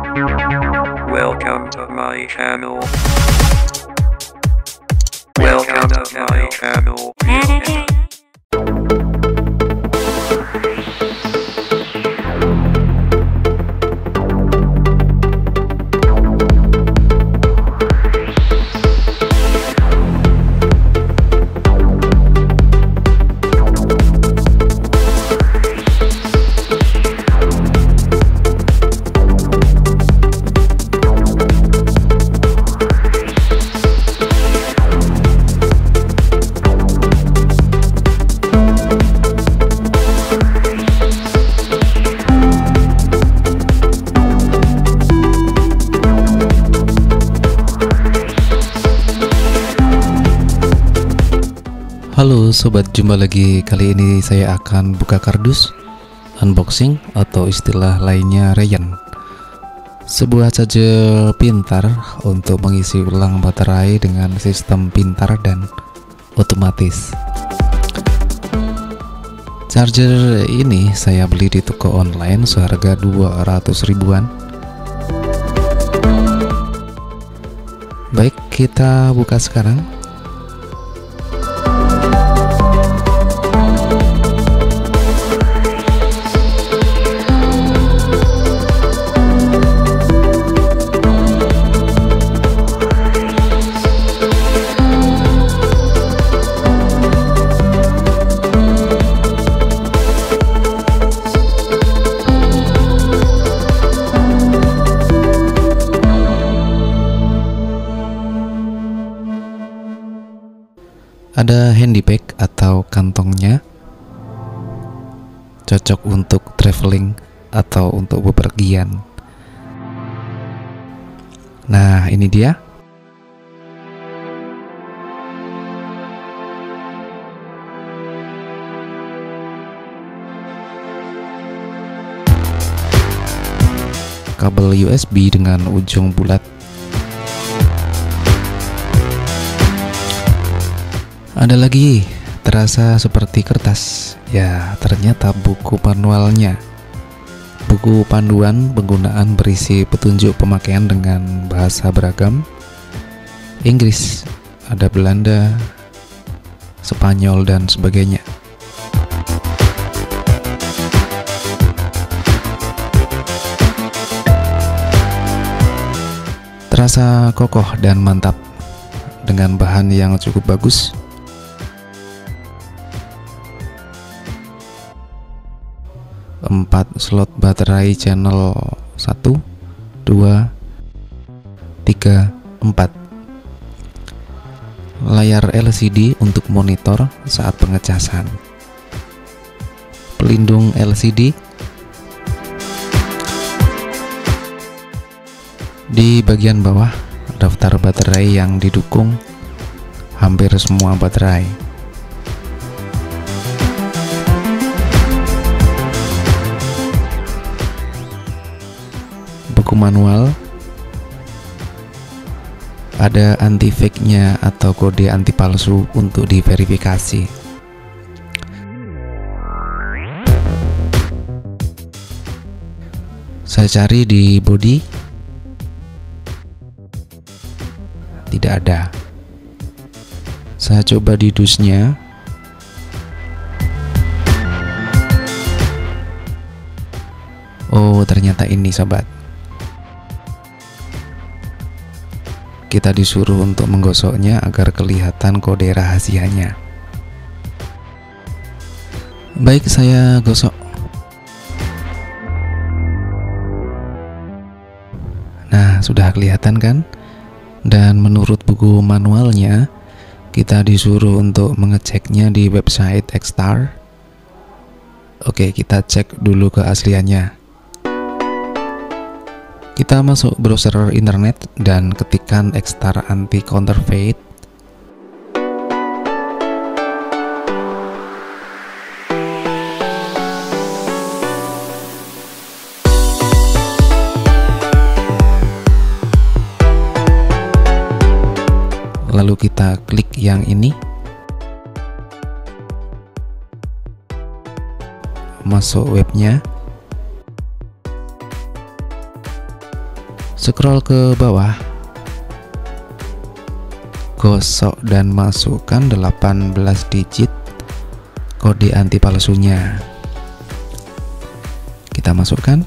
Welcome to my channel. Welcome to my channel. Halo sobat, jumpa lagi. Kali ini saya akan buka kardus, unboxing atau istilah lainnya Rayan. Sebuah charger pintar untuk mengisi ulang baterai dengan sistem pintar dan otomatis. Charger ini saya beli di toko online seharga 200 ribuan. Baik, kita buka sekarang. Ada handy bag atau kantongnya, cocok untuk traveling atau untuk bepergian. Nah, ini dia. Kabel USB dengan ujung bulat. Ada lagi, terasa seperti kertas. Ya, ternyata buku manualnya. Buku panduan penggunaan berisi petunjuk pemakaian dengan bahasa beragam. Inggris, ada Belanda, Spanyol, dan sebagainya. Terasa kokoh dan mantap dengan bahan yang cukup bagus. 4 slot baterai channel 1, 2, 3, 4. Layar LCD untuk monitor saat pengecasan. Pelindung LCD. Di bagian bawah daftar baterai yang didukung, hampir semua baterai. Buku manual, ada anti fake-nya atau kode anti palsu untuk diverifikasi. Saya cari di body, tidak ada. Saya coba di dusnya. Oh, ternyata ini sobat. Kita disuruh untuk menggosoknya agar kelihatan kode rahasianya. Baik, saya gosok. Nah, sudah kelihatan kan? Dan menurut buku manualnya, kita disuruh untuk mengeceknya di website X-Star. Oke, kita cek dulu keasliannya. Kita masuk browser internet dan ketikkan X-Star anti counterfeit. Lalu kita klik yang ini. Masuk webnya. Scroll ke bawah, gosok dan masukkan 18 digit kode anti palsunya. Kita masukkan.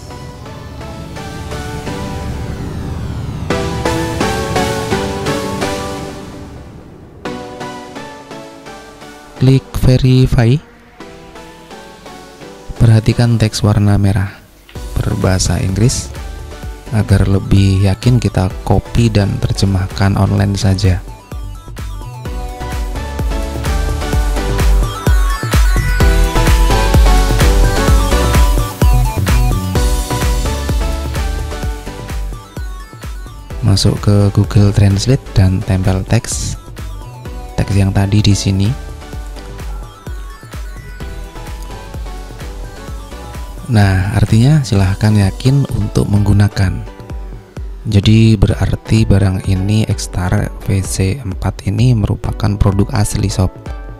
Klik verify. Perhatikan teks warna merah berbahasa Inggris agar lebih yakin kita copy dan terjemahkan online saja. Masuk ke Google Translate dan tempel teks yang tadi di sini. Nah, artinya silahkan yakin untuk menggunakan. Jadi berarti barang ini X-Star VC4 ini merupakan produk asli sob.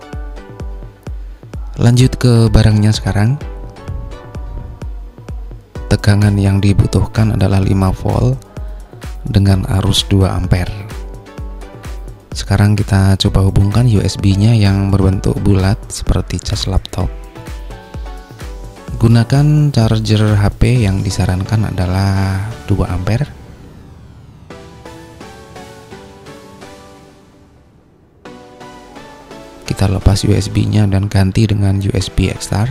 Lanjut ke barangnya sekarang. Tegangan yang dibutuhkan adalah 5 volt dengan arus 2 ampere. Sekarang kita coba hubungkan USB-nya yang berbentuk bulat seperti cas laptop. Gunakan charger HP yang disarankan adalah 2 ampere. Kita lepas USB-nya dan ganti dengan USB X-Star.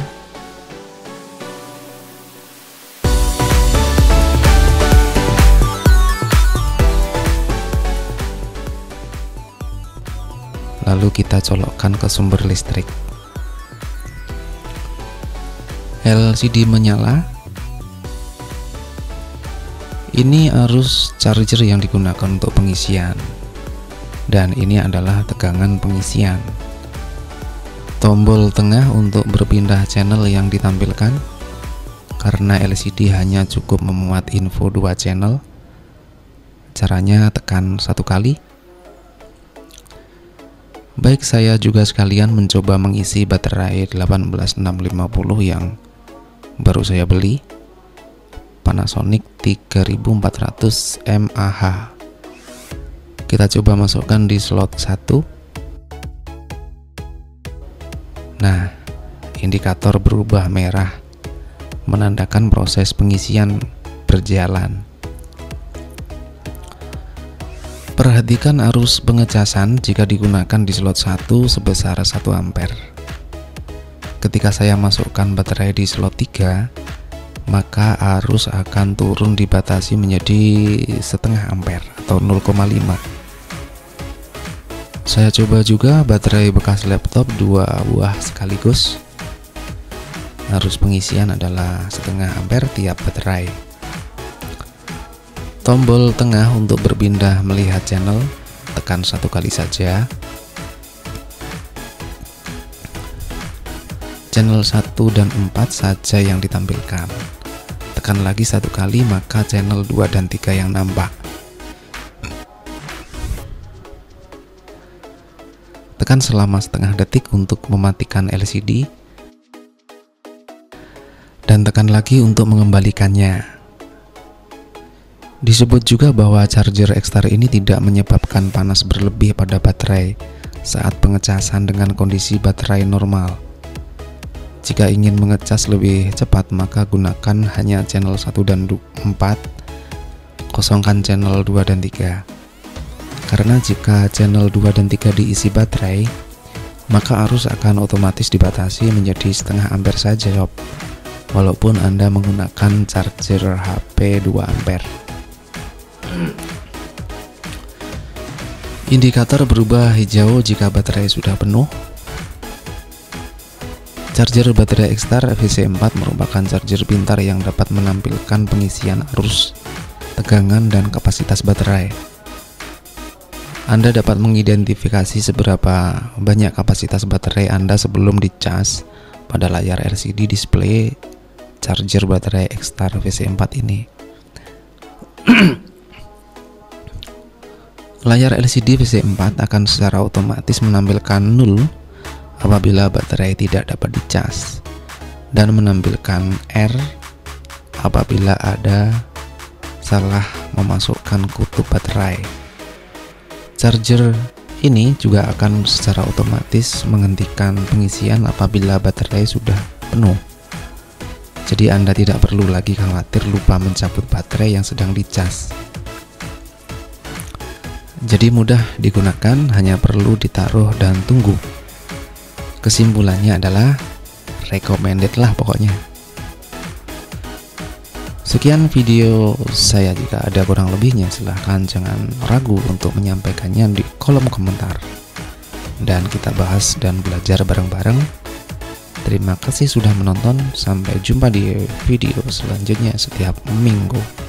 Lalu kita colokkan ke sumber listrik. LCD menyala. Ini arus charger yang digunakan untuk pengisian, dan ini adalah tegangan pengisian. Tombol tengah untuk berpindah channel yang ditampilkan. Karena LCD hanya cukup memuat info 2 channel, caranya tekan 1 kali. Baik, saya juga sekalian mencoba mengisi baterai 18650 yang baru saya beli, Panasonic 3400 mAh. Kita coba masukkan di slot 1. Nah, indikator berubah merah, menandakan proses pengisian berjalan. Perhatikan arus pengecasan jika digunakan di slot 1 sebesar 1 ampere. Ketika saya masukkan baterai di slot 3, maka arus akan turun dibatasi menjadi setengah ampere atau 0,5. Saya coba juga baterai bekas laptop 2 buah sekaligus. Arus pengisian adalah setengah ampere tiap baterai. Tombol tengah untuk berpindah melihat channel, tekan 1 kali saja. Channel 1 dan 4 saja yang ditampilkan. Tekan lagi 1 kali, maka channel 2 dan 3 yang nampak. Tekan selama setengah detik untuk mematikan LCD, dan tekan lagi untuk mengembalikannya. Disebut juga bahwa charger X-Star ini tidak menyebabkan panas berlebih pada baterai saat pengecasan dengan kondisi baterai normal. Jika ingin mengecas lebih cepat, maka gunakan hanya channel 1 dan 4, kosongkan channel 2 dan 3. Karena jika channel 2 dan 3 diisi baterai, maka arus akan otomatis dibatasi menjadi setengah ampere saja sob, walaupun Anda menggunakan charger HP 2 ampere. Indikator berubah hijau jika baterai sudah penuh. Charger baterai X-Star VC4 merupakan charger pintar yang dapat menampilkan pengisian arus, tegangan, dan kapasitas baterai. Anda dapat mengidentifikasi seberapa banyak kapasitas baterai Anda sebelum dicas pada layar LCD display charger baterai X-Star VC4 ini. Layar LCD VC4 akan secara otomatis menampilkan 0 apabila baterai tidak dapat dicas, dan menampilkan R apabila ada salah memasukkan kutub baterai. Charger ini juga akan secara otomatis menghentikan pengisian apabila baterai sudah penuh. Jadi Anda tidak perlu lagi khawatir lupa mencabut baterai yang sedang dicas. Jadi mudah digunakan, hanya perlu ditaruh dan tunggu. Kesimpulannya adalah recommended lah pokoknya. Sekian video saya, jika ada kurang lebihnya silahkan jangan ragu untuk menyampaikannya di kolom komentar. Dan kita bahas dan belajar bareng-bareng. Terima kasih sudah menonton, sampai jumpa di video selanjutnya setiap minggu.